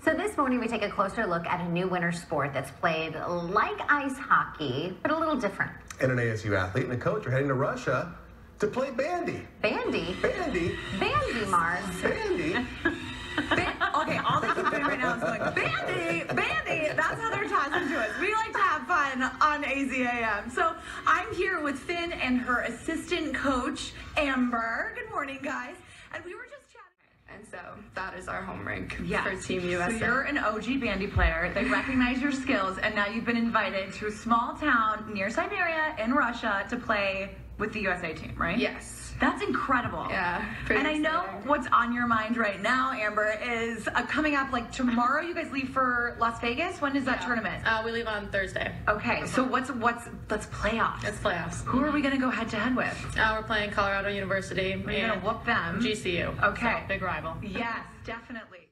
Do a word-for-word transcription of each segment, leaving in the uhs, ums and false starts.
So this morning we take a closer look at a new winter sport that's played like ice hockey, but a little different. And an A S U athlete and a coach are heading to Russia to play bandy. Bandy? Bandy? Bandy, Mars. Bandy? Ba okay, all the kids right now is going, Bandy, Bandy, that's how they're talking to us. We like to have fun on A Z A M. So I'm here with Finn and her assistant coach, Amber. Good morning, guys. And we were just chatting. And so that is our home rink yes. for Team U S A. So you're an O G bandy player. They recognize your skills, and now you've been invited to a small town near Siberia in Russia to play with the U S A team, right? Yes. That's incredible. Yeah. And I know what's on your mind right now, Amber, is uh, coming up like tomorrow. You guys leave for Las Vegas. When is that yeah. tournament? Uh, we leave on Thursday. Okay. So what's what's that's playoffs. It's playoffs. Who are we gonna go head to head with? Uh, we're playing Colorado University. We're gonna whoop them. G C U. Okay. So, big rival. Yes, definitely.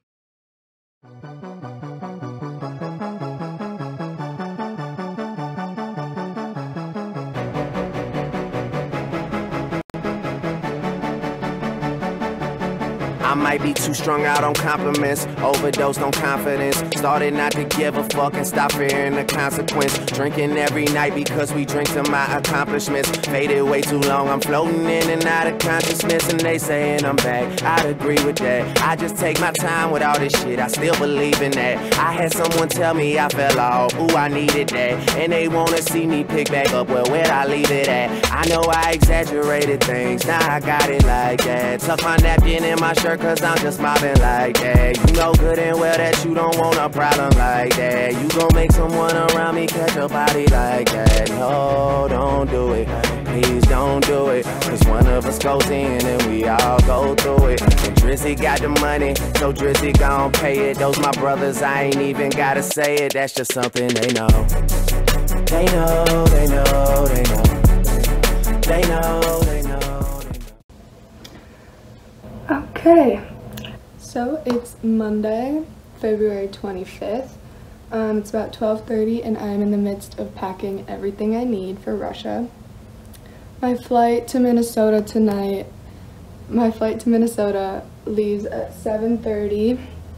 I might be too strung out on compliments, overdosed on confidence. Started not to give a fuck and stop fearing the consequence. Drinking every night because we drink to my accomplishments. Faded way too long, I'm floating in and out of consciousness. And they saying I'm back, I'd agree with that. I just take my time with all this shit, I still believe in that. I had someone tell me I fell off, ooh I needed that. And they wanna see me pick back up, well where'd I leave it at? I know I exaggerated things, now I got it like that. Tuck my napkin in my shirt cause I'm just mobbing like that. You know good and well that you don't want a problem like that. You gon' make someone around me catch a body like that. No, don't do it, please don't do it. Cause one of us goes in and we all go through it. And Drizzy got the money, so Drizzy gon' pay it. Those my brothers, I ain't even gotta say it. That's just something they know. They know, they know, they know. They know, they know, they know. Okay, so it's Monday, February twenty-fifth. Um, it's about twelve thirty and I'm in the midst of packing everything I need for Russia. My flight to Minnesota tonight, my flight to Minnesota leaves at seven thirty.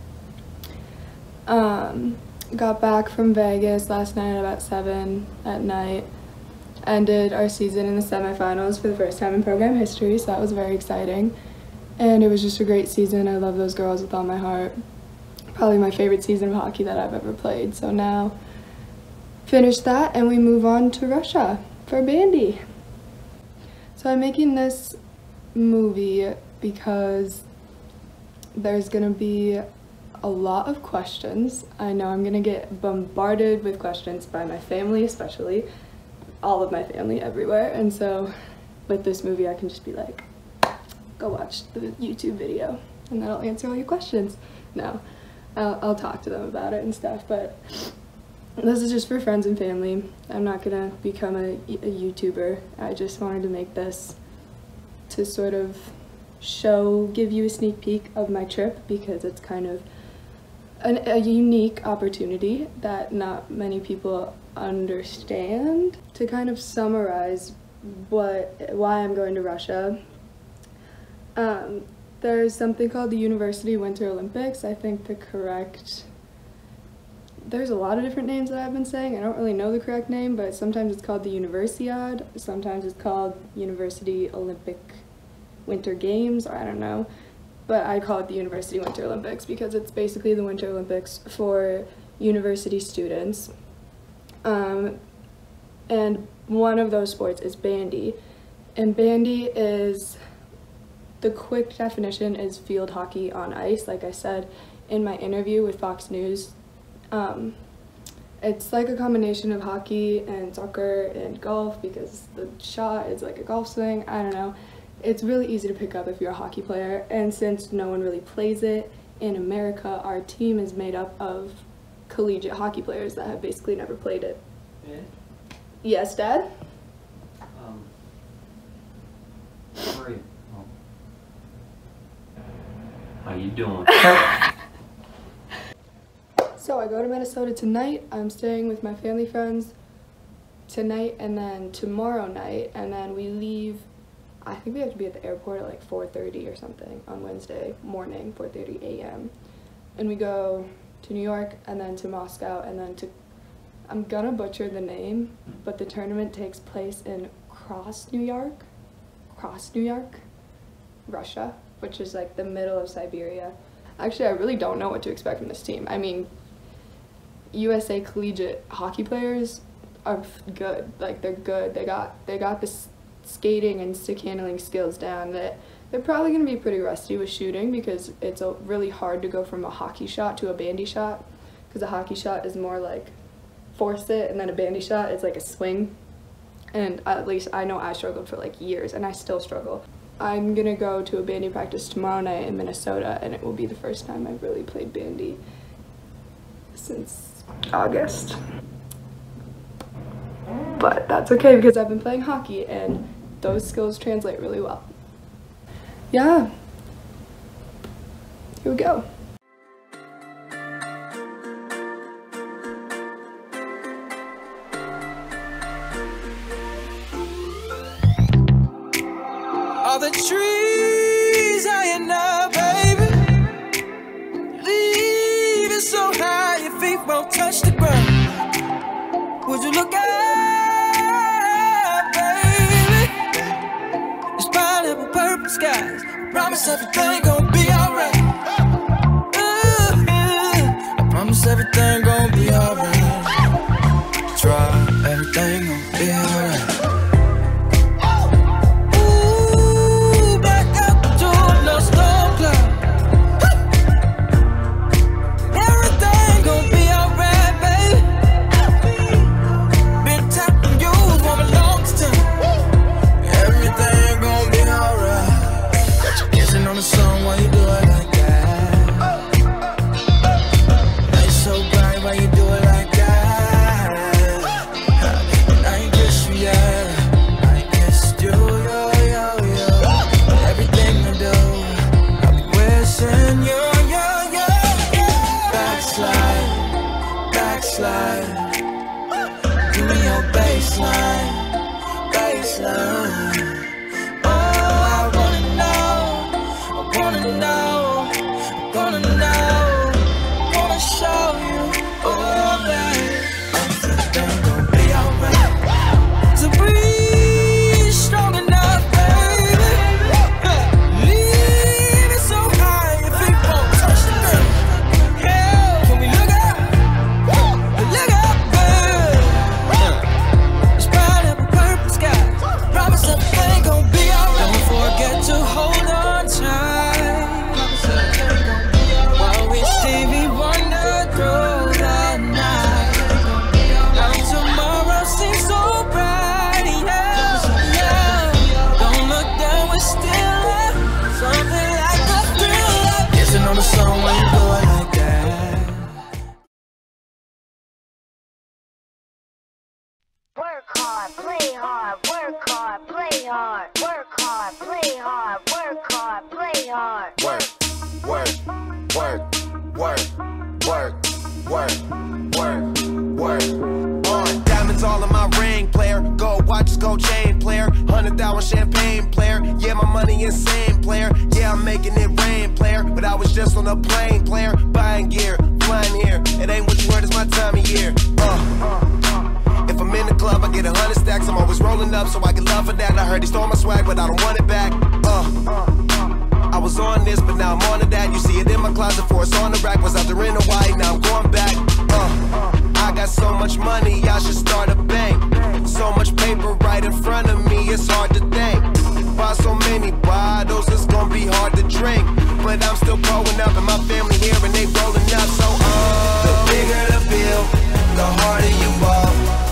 Um, got back from Vegas last night at about seven at night. Ended our season in the semifinals for the first time in program history, so that was very exciting. And it was just a great season. I love those girls with all my heart. Probably my favorite season of hockey that I've ever played. So now, finish that and we move on to Russia for Bandy. So I'm making this movie because there's gonna be a lot of questions. I know I'm gonna get bombarded with questions by my family, especially all of my family everywhere. And so with this movie, I can just be like, go watch the YouTube video and that'll answer all your questions. No, I'll, I'll talk to them about it and stuff, but this is just for friends and family. I'm not gonna become a, a YouTuber. I just wanted to make this to sort of show, give you a sneak peek of my trip because it's kind of an, a unique opportunity that not many people understand. To kind of summarize what why I'm going to Russia. Um, there's something called the University Winter Olympics. I think the correct, there's a lot of different names that I've been saying. I don't really know the correct name, but sometimes it's called the Universiade, sometimes it's called University Olympic Winter Games, or I don't know. But I call it the University Winter Olympics because it's basically the Winter Olympics for university students. Um, and one of those sports is bandy. And bandy is, the quick definition is field hockey on ice, like I said in my interview with Fox News. Um, it's like a combination of hockey and soccer and golf because the shot is like a golf swing, I don't know. It's really easy to pick up if you're a hockey player, and since no one really plays it in America, our team is made up of collegiate hockey players that have basically never played it. Yeah? Yes, Dad? Um, how are you? Oh. How you doing? So I go to Minnesota tonight. I'm staying with my family friends tonight and then tomorrow night, and then we leave. I think we have to be at the airport at like four thirty or something on Wednesday morning, four thirty a m And we go to New York, and then to Moscow, and then to, I'm gonna butcher the name, but the tournament takes place in Krasnoyarsk, Krasnoyarsk Russia, which is like the middle of Siberia. Actually, I really don't know what to expect from this team. I mean, U S A collegiate hockey players are good. Like, they're good. They got they got the skating and stick handling skills down. That they're probably going to be pretty rusty with shooting, because it's a, really hard to go from a hockey shot to a bandy shot, because a hockey shot is more like force it, and then a bandy shot is like a swing. And at least I know I struggled for like years, and I still struggle. I'm gonna go to a bandy practice tomorrow night in Minnesota, and it will be the first time I've really played bandy since August. But that's okay, because I've been playing hockey and those skills translate really well. Yeah, here we go. All the trees high enough, baby. Leave it so high your feet won't touch the ground. Would you look up, baby? It's pineapple purple skies. I promise everything gon' be alright. Ooh, I promise everything gon' be alright. Try, everything gon' be alright. Work hard, play hard, work hard, play hard, work hard, play hard, work hard, play hard. Work, work, work, work, work, work, work, work. On diamonds all in my ring, player. Gold watches, gold chain, player. Hundred thousand champagne, player. Yeah, my money insane, player. Yeah, I'm making it rain, player. But I was just on a plane, player. Buying gear, flying here. It ain't what you heard, it's my time of year. Uh. If I'm in the club, I get a hundred stacks. I'm always rolling up, so I get love for that. I heard he stole my swag, but I don't want it back. Uh, I was on this, but now I'm on to that. You see it in my closet, for it's on the rack. Was out there in Hawaii, now I'm going back. Uh, I got so much money, I should start a bank. So much paper right in front of me, it's hard to think. Buy so many bottles, it's gonna be hard to drink. But I'm still growing up, and my family here, and they rolling up. So uh, the bigger the bill, the harder you ball.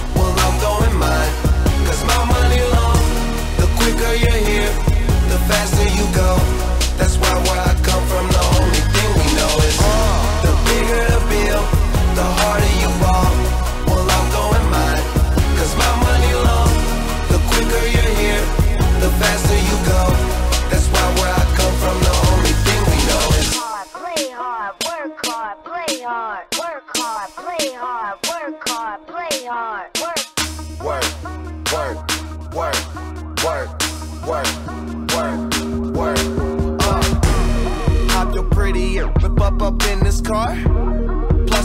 Going mine, cause my money long. The quicker you're here, the faster you go. That's why where I come from, the only thing we know is uh, the bigger the bill, the harder you ball. Well, I'm going mine, cause my money long. The quicker you're here, the faster you go. That's why where I come from, the only thing we know is hard, play hard, work hard, play hard, work hard, play hard, work hard, play hard, work. Work, work, work, work, work, work, work. Uh, hop your pretty ear, whip up up in this car.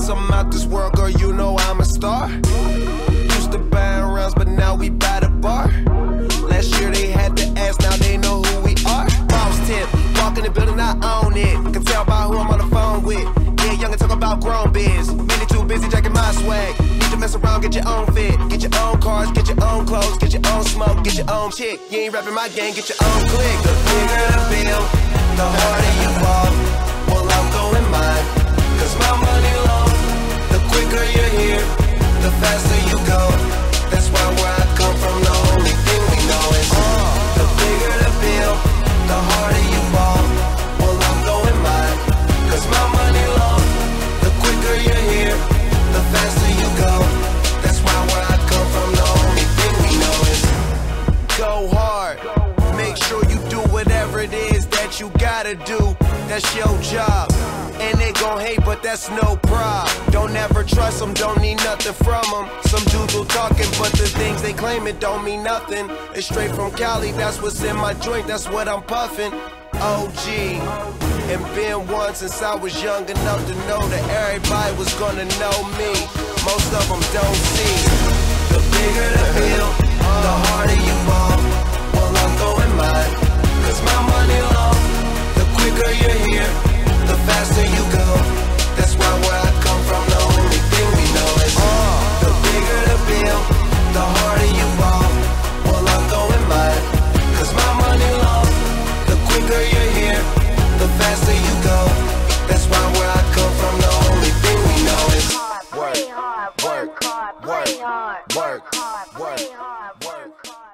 I'm out this world, girl, you know I'm a star. Used to buying rounds, but now we buy the bar. Last year they had to ask, now they know who we are. Boss tip, walk in the building, I own it. Can tell by who I'm on the phone with. Yeah, young and talk about grown biz. Many too busy jacking my swag. Need to mess around, get your own fit. Get your own cars, get your own clothes, get your own smoke, get your own chick. You ain't rapping my gang, get your own click. The bigger the bill, the harder you fall. Well, I'm going mine, cause my money long. The quicker you're here, the faster you go. That's why where I come from, the only thing we know is uh, the bigger the bill, the harder you fall. Well, I'm going mine, cause my money long. The quicker you're here, the faster you go. That's why where I come from, the only thing we know is go hard. Make sure you do whatever it is that you gotta do. That's your job. And they gon' hate, but that's no prob. Don't ever trust them, don't need nothing from them. Some dudes will talking, but the things they claim it don't mean nothing. It's straight from Cali, that's what's in my joint, that's what I'm puffing. O G, and been one since I was young enough to know that everybody was gonna know me. Most of them don't see. The bigger the bill, the harder you fall. Well, I'm going mine, cause my money long. The quicker you're here, the faster you go. That's why where I come from, the only thing we know is uh, the bigger the bill, the harder you fall. Well, I'm going mine, cause my money long. The quicker you're here, the faster you go. That's why where I come from, the only thing we know is work, work, work, work, work, work, work, work.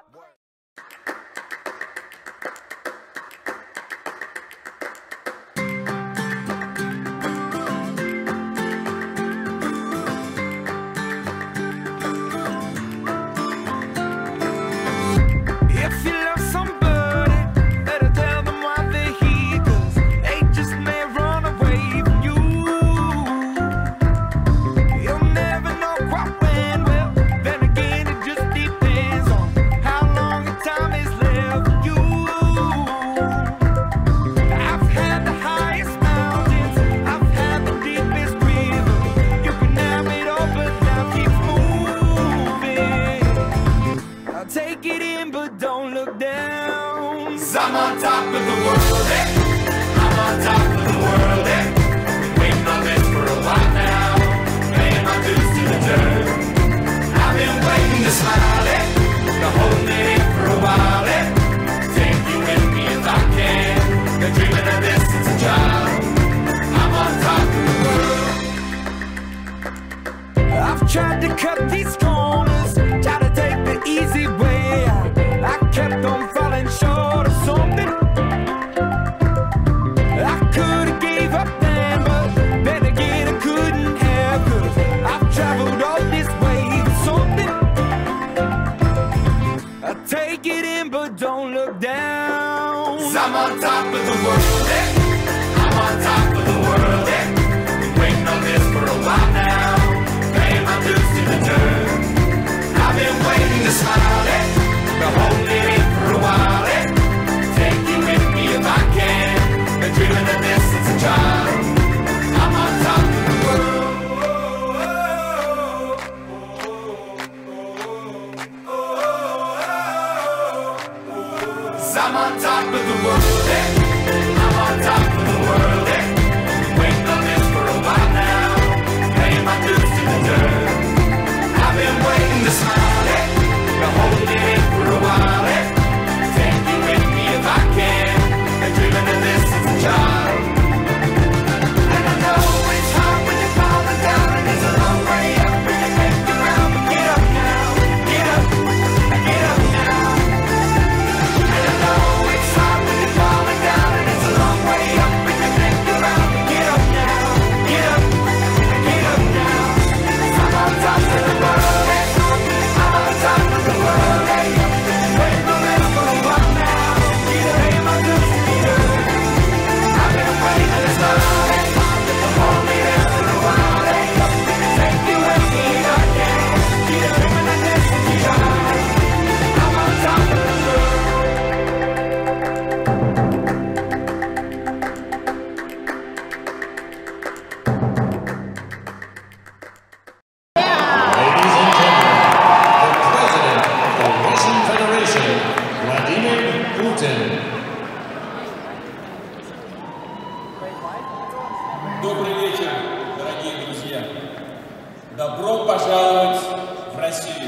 If you love somebody, better tell them why they're here, 'cause they just may run away from you. You'll never know quite when, well, then again it just depends on how long the time is left for you. I've had the highest mountains, I've had the deepest river. You can have it all, but now keep moving. I'll take it in, but don't look down. 'Cause I'm on top of the world, eh? I'm on top of the world, eh? Been waiting on this for a while now, paying my dues to the dirt. I've been waiting to smile, eh? Been holding it in for a while, eh? Take you with me if I can. Been dreaming of this since a child. I'm on top of the world. I've tried to cut these corners, try to take the easy way out. I kept on falling short of something. I could've gave up then, but then again I couldn't have, 'cause I've traveled all this way for something. I take it in, but don't look down. 'Cause I'm on top of the world, eh? I'm on top of the world, eh? Been waiting on this for a while now, paying my dues to the dirt. Добрый вечер, дорогие друзья. Добро пожаловать в Россию.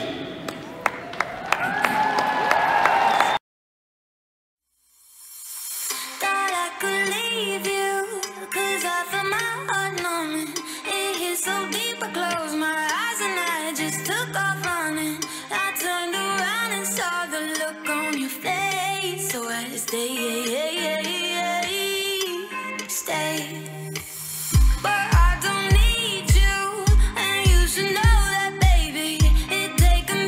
Thought I could leave you, 'cause I felt my heart numbing. It hit so deep, I closed my eyes and I just took off running. I turned around and saw the look on your face, so I had to stay, stay. But I don't need you, and you should know that, baby. It'd take a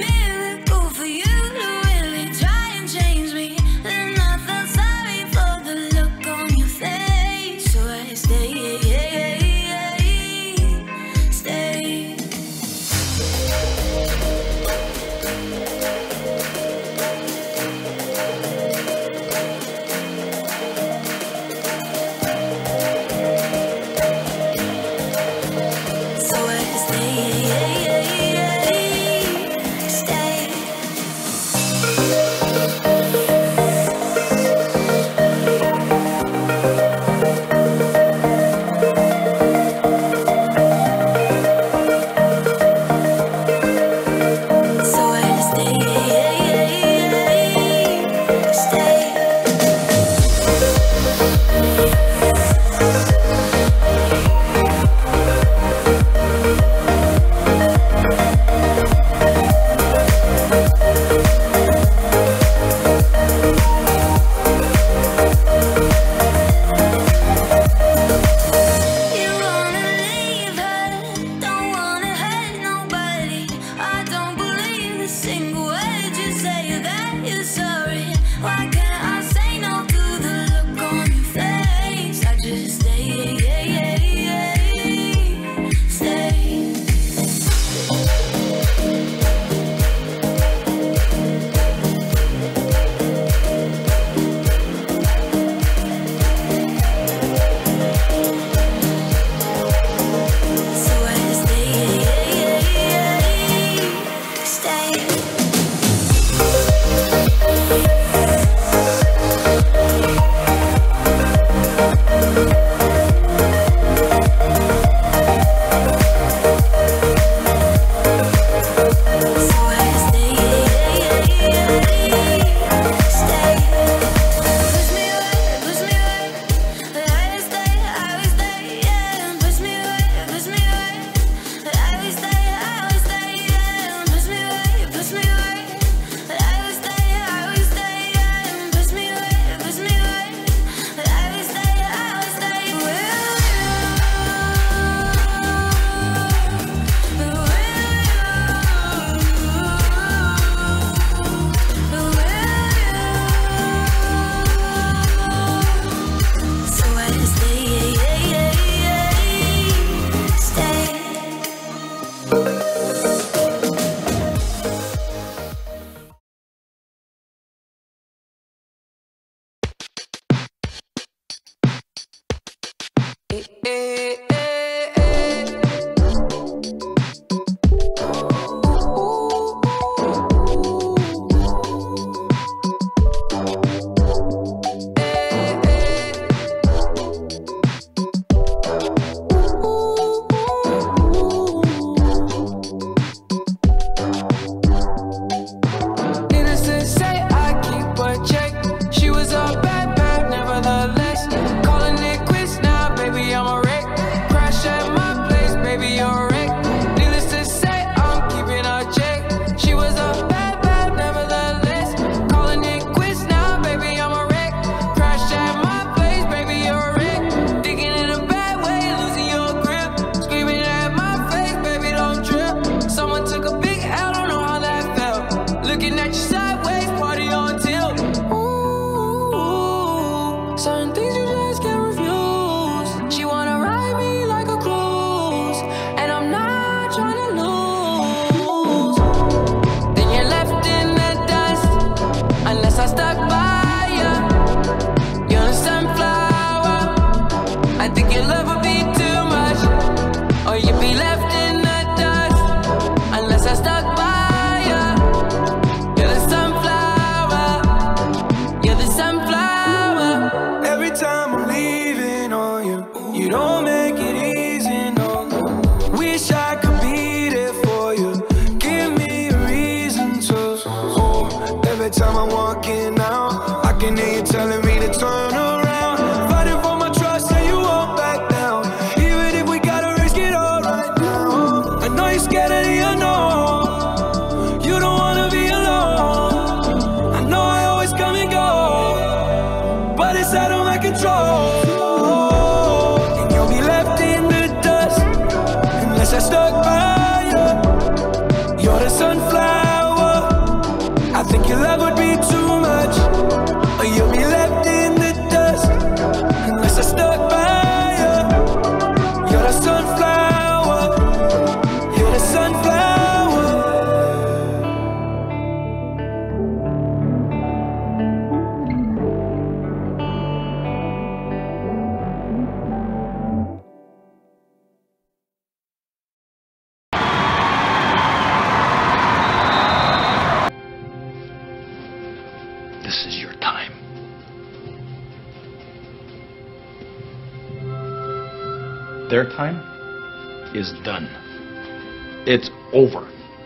their time is done. It's over.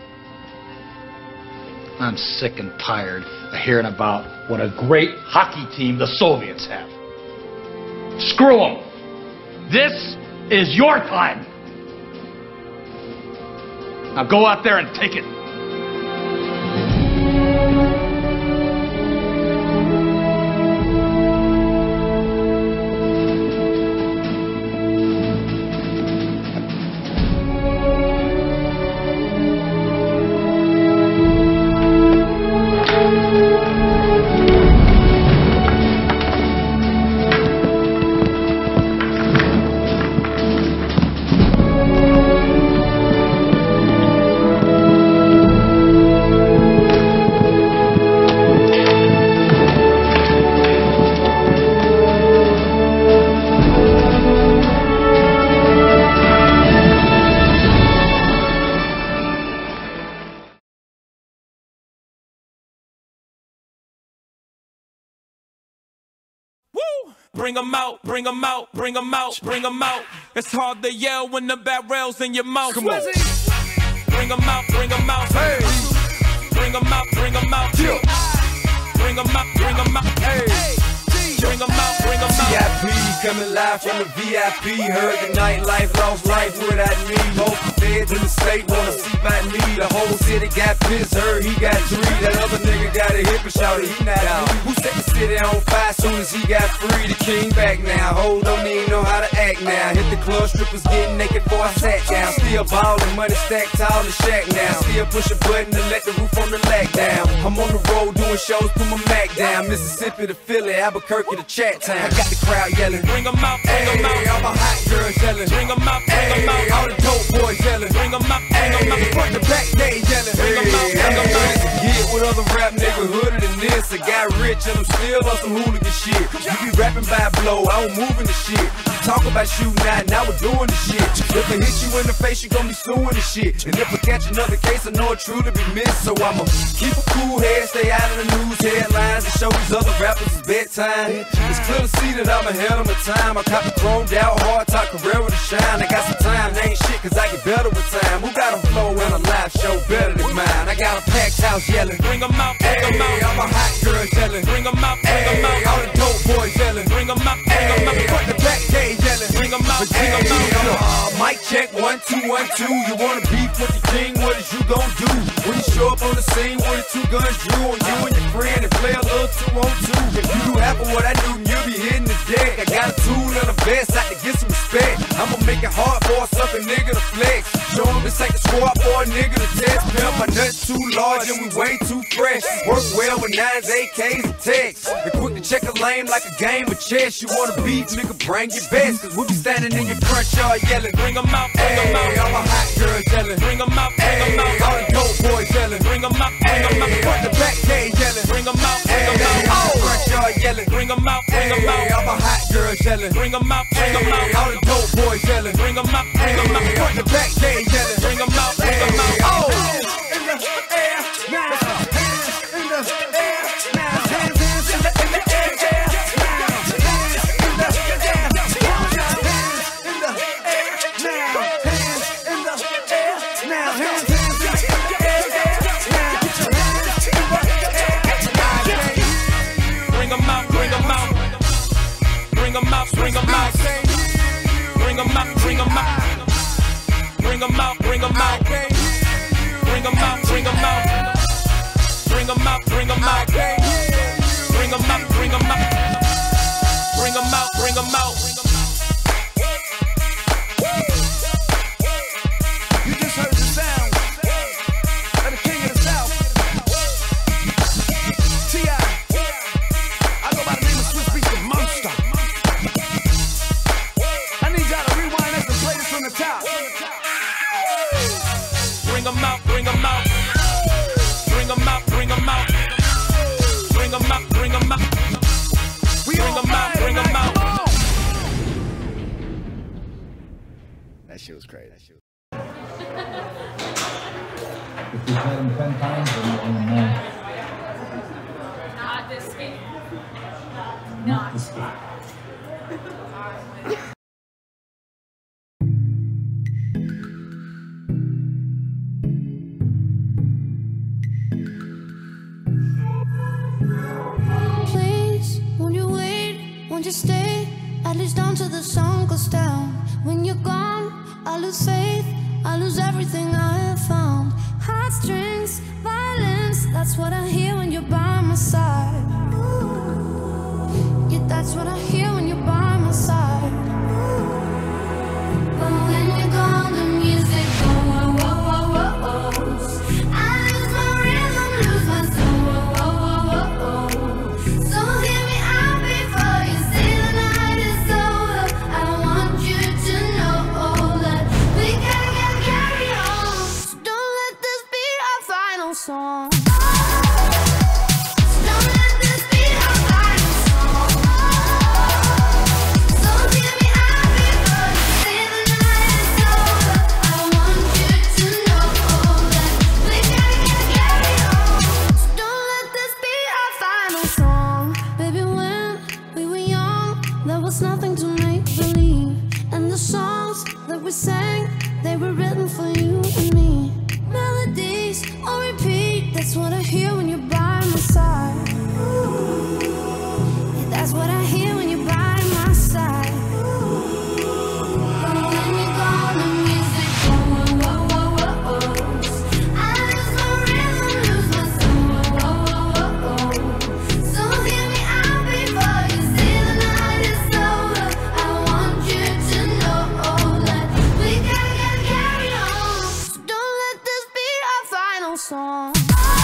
I'm sick and tired of hearing about what a great hockey team the Soviets have. Screw them. This is your time. Now go out there and take it. Bring 'em out, bring 'em out, bring 'em out, bring 'em out. It's hard to yell when the barrel's in your mouth. Come on. Bring 'em out, bring 'em out. Hey. Bring 'em out, bring 'em out. Yeah. Bring 'em out, bring 'em out. Hey. Bring 'em out, bring 'em out. V I P coming live from the V I P. Heard the nightlife, lost life without me. Both the feds in the state wanna see by me. The whole city got pissed, heard he got three. That other nigga got a hip and shouted he not out. Who set the city on fire soon as he got free? The king back now, hold don't even know how to act now. Hit the club, strippers getting naked before I sat down. Still ballin', money stacked tall in the shack now. Still push a button to let the roof on the lack down. I'm on the road doing shows, put my Mac down. Mississippi to Philly, Albuquerque to Chat Town. I got the crowd yelling, bring 'em out, bring 'em out. All my hot girls yelling, bring 'em out, bring 'em out. All the dope boys yelling, bring 'em out, bring 'em out. Front to back, they yelling, bring 'em out, bring 'em out. Get with other rap niggas hooded than this. I got rich and I'm still on some hooligan shit. You be rapping by blow, I don't move in the shit. Talk about shooting out, now we're doing the shit. If I hit you in the face, you gon' be suing the shit. And if I catch another case, I know it truly be missed. So I'ma keep a cool head, stay out of the news headlines, and show these other rappers it's bedtime. It's clear to see that I'm ahead of my time. I copy chromed out, hard top career to shine. I got some time, they ain't shit, cause I get better with time. Who got a flow and a live show better than mine? I got a packed house yelling, bring 'em out, bring 'em out. All my hot girls yelling, bring 'em out, bring 'em out. All the dope boys yelling, bring 'em out, bring 'em out. Front the back, they yelling, bring 'em out, bring 'em out. Uh, mic check, one, two, one, two. You wanna beef with the king, what is you gon' do? When you show up on the scene with the two guns drew on you and your friend and play a little two on two. If you do half of what I do, you'll be hitting the deck. I got a tool and a vest, I can get some respect. I'ma make it hard for a sucker nigga to flex. Show him this ain't the squad for a nigga to test. Pimp, my nuts too large and we way too fresh. Work well with nines, A Ks, and texts. And quick to check a lane like a game of chess. You wanna beat, nigga, bring your best. Cause we'll be standing in your front yard yelling, bring 'em out, bring 'em out. All my hot girls yelling, bring 'em out, bring 'em out. All the dope boys yelling, bring 'em out, bring 'em out. Front the back, they yelling, bring 'em out, bring 'em out. All the front yard yelling, bring 'em out, bring 'em out. All my hot girls yelling, bring 'em out, bring 'em out. All the dope boys yelling, bring 'em out, bring 'em out. Front the back, they yelling, bring 'em out, bring 'em out. Oh, in the air now, hands in the air now, hands hands in the in the air now, hands in the air, hands in the air now, hands in the air now, hands hands in the air now, get your hands in the air. Bring 'em out, bring 'em out, bring 'em out, bring 'em out, bring 'em out, bring 'em out. Bring 'em out, bring 'em out. Bring 'em out, bring 'em out. Bring 'em out, bring 'em out. Bring 'em out, bring 'em out. Bring 'em out, bring 'em out. You just heard the sound of the king of the south. T I I go by the name of Swiss Beats the Monster. I need y'all to rewind this and play this from the top. Bring 'em out, bring 'em out. Bring 'em out, bring 'em out. Bring 'em out, bring 'em out. Bring 'em out, bring 'em out. That shit was crazy. That shit was... If you play them ten times, then you'll know. Not this game. Not this game. you stay, at least until the sun goes down. When you're gone, I lose faith, I lose everything I have found. Heartstrings, violence, that's what I hear when you're by my side. Yeah, that's what I hear when you're by my side. But when you're gone, the music goes, whoa, whoa, whoa, whoa, whoa. I lose my rhythm, lose my soul, whoa, whoa, whoa, whoa. So hear me out before you say the night is over. I want you to know that we gotta get carry on. So don't let this be our final song. Nothing to make believe, and the songs that we sang, they were written for you and me. Melodies on repeat, that's what I hear when you're by my side. Yeah, that's what I hear when you're by my side. But when you're gone, the music goes, whoa, whoa, whoa, whoa. I lose my rhythm, lose my soul, whoa, whoa, whoa, whoa. So hear me out before you say the night is over. I want you to know that we gotta get carry on. So don't let this be our final song.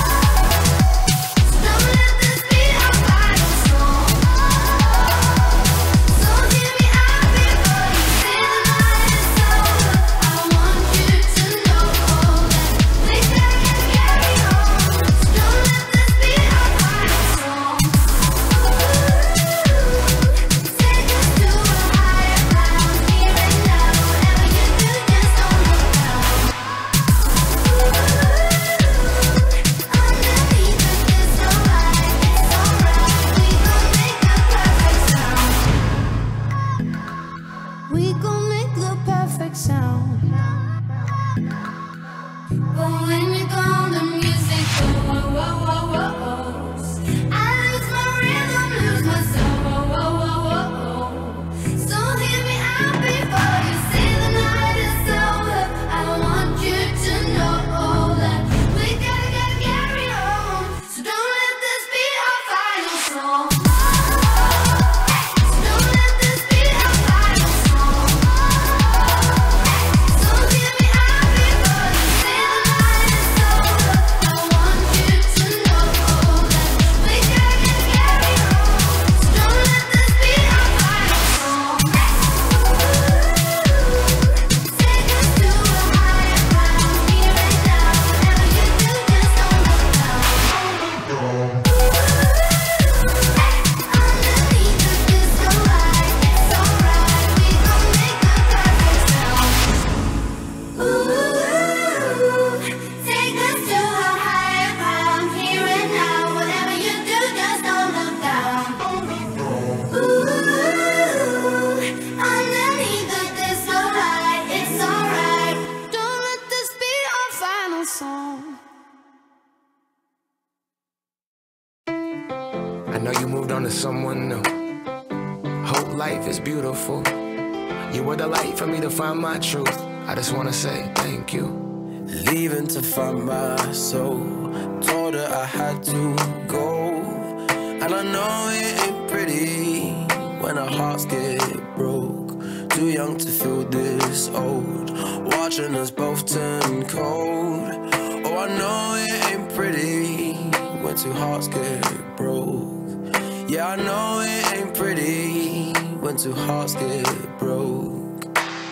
We gon' make the perfect sound. But when you're gone, the music goes, whoa, whoa, whoa, whoa. I lose my rhythm, lose my soul, whoa, whoa, whoa, whoa. So hear me out before you say the night is over. I want you to know that we gotta get carry on. So don't let this be our final song. I know you moved on to someone new. Hope life is beautiful. You were the light for me to find my truth. I just wanna say thank you. Leaving to find my soul. Told her I had to go. And I know it ain't pretty when our hearts get broke. Too young to feel this old. Watching us both turn cold. Oh, I know it ain't pretty when two hearts get broke. Yeah, I know it ain't pretty when two hearts get broke.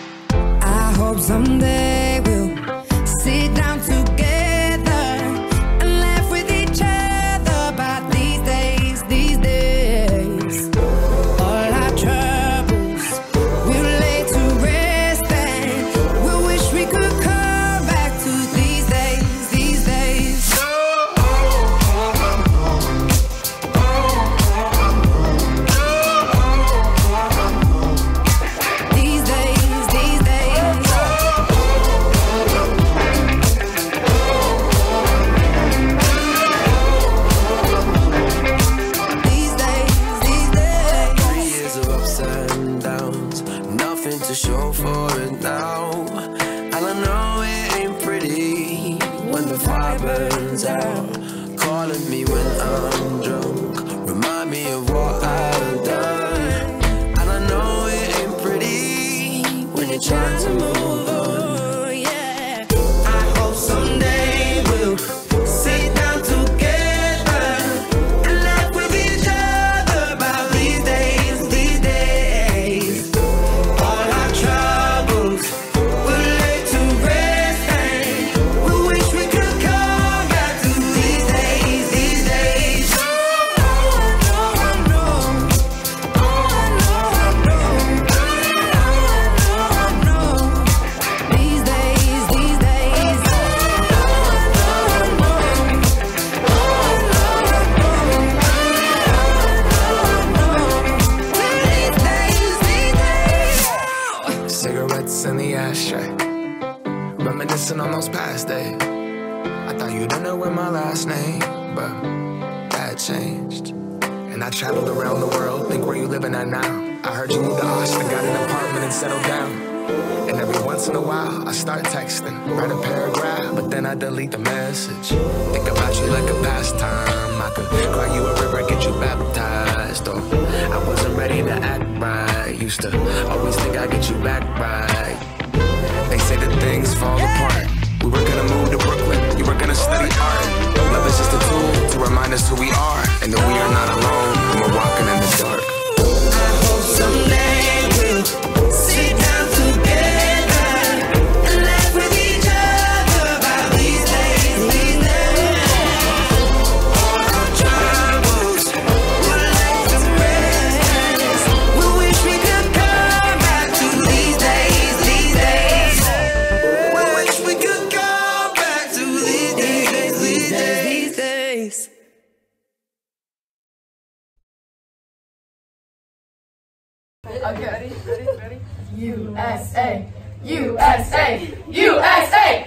I hope someday we'll sit down together and laugh with each other about these days, these days. All our troubles we'll lay to rest and we'll wish we could come back to these days, these days. These days, these days. reminiscing on those past days. I thought you didn't know my last name, but that changed. And I traveled around the world, think where you living at now. I heard you moved to Austin, got an apartment and settled down. And every once in a while, I start texting, write a paragraph, but then I delete the message. Think about you like a pastime. I could cry you a river, get you baptized. Or I wasn't ready to act right. Used to always think I'd get you back right. They say that things fall apart. We were gonna move to Brooklyn, you were gonna study art. Love is just a tool to remind us who we are, and that we are not alone when we're walking in the dark. I hope someday we'll sit down together and laugh with each other about these days, these days. All our troubles will let them rest. We wish we could come back to these days, these days. We wish we could come back to these days, these days, these days. Okay, ready, ready, ready? U S A, U S A, U S A.